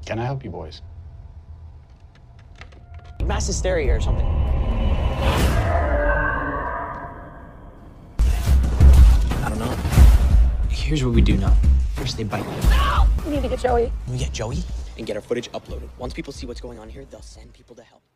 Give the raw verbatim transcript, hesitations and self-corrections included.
Can I help you boys? Mass hysteria or something. I don't know. Here's what we do know. First they bite. No! We need to get Joey. We get Joey and get our footage uploaded. Once people see what's going on here, they'll send people to help.